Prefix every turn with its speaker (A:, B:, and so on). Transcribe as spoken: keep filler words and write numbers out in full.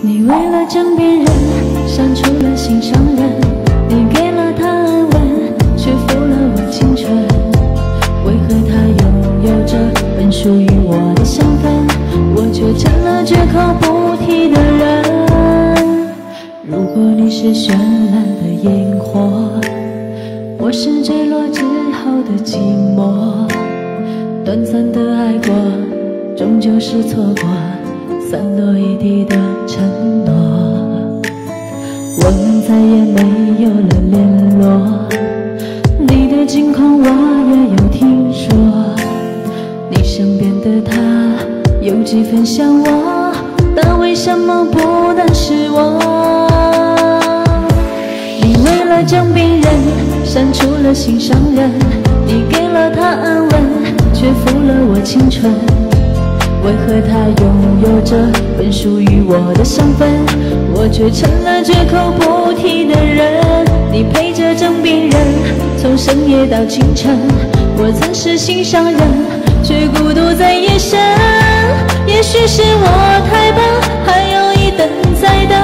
A: 你为了枕边人删除了心上人，你给了他安稳，却负了我青春。为何他拥有着本属于我的身份，我却成了绝口不提的人？如果你是绚烂的烟火，我是坠落之后的寂寞。短暂的爱过，终究是错过，散落一地的承诺。我们再也没有了联络，你的近况我也有听说，你身边的他有几分像我，但为什么不能是我？你为了枕边人删除了心上人，你给了他安稳，却负了我青春。为何他拥有着本属于我的身份，我却成了绝口不提的人？你陪着枕边人从深夜到清晨，我曾是心上人，却孤独在夜深。也许是我太笨，还有一等再等，